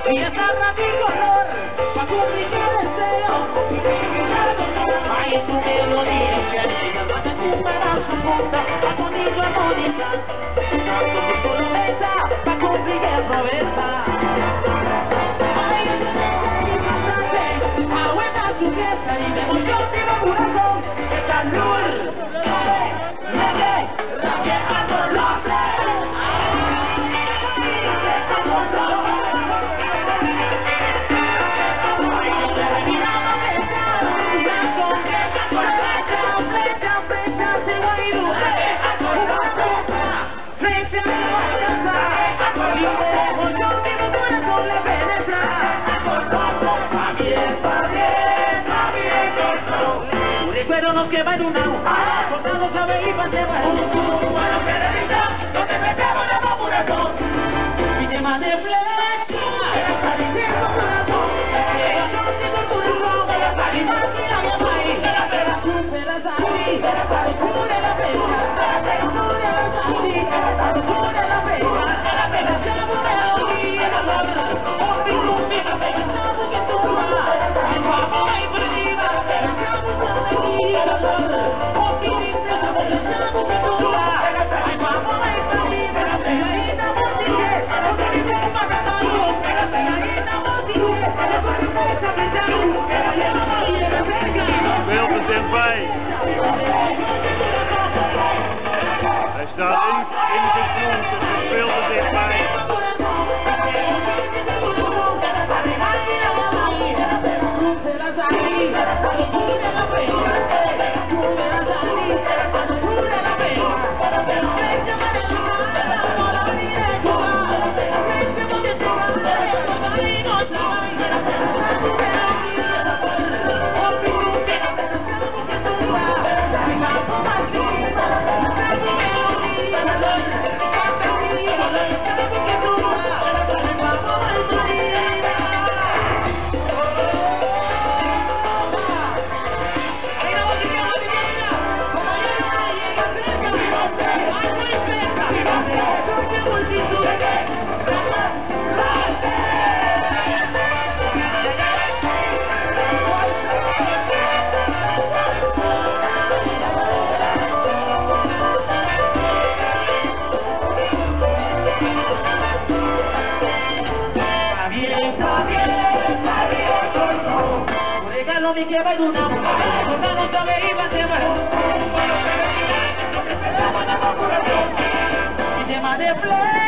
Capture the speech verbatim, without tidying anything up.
y esa color pa' cumplir el deseo. Ay, tu melodía que llega hasta tu brazo punta, a tu niño armonizar, tanto que tú lo besa pa' cumplir el promesa. Ay, aguanta tu fiesta y de emoción vivo corazón, esta luz, reggae, reggae a color. Pero nos quema en una porque no sabe ir para llevar un bueno que revisa no te metemos en la corazón y te mande flecha está diciendo corazón que yo no siento tu error y más que la mi país pero tú se las así pero tú de la fecha pero tú de las así pero tú de la fecha pero se la pone a oír el amor oh mi luz mi café que estamos que tú vas ay guapo ay perdida pero estamos aquí el amor oh mi linda pero estamos que tú vas ay guapo ay perdida pero ahí estamos sigue pero que dice que para cantar pero ahí estamos sigue pero para que se aprenda pero ya no va a ir a cerca Veel gezet bij. Hij staat in, in de grond, het is veel te dichtbij. Mi que va de una porque no sabe ir para llevar un bueno que revisa no te esperamos en la corazón y te mande flores.